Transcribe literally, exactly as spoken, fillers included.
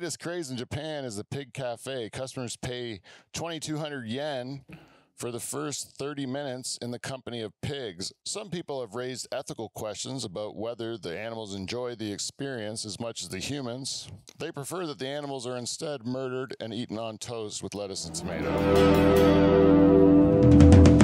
latest craze in Japan is the pig cafe. Customers pay twenty-two hundred yen for the first thirty minutes in the company of pigs. Some people have raised ethical questions about whether the animals enjoy the experience as much as the humans. They prefer that the animals are instead murdered and eaten on toast with lettuce and tomato.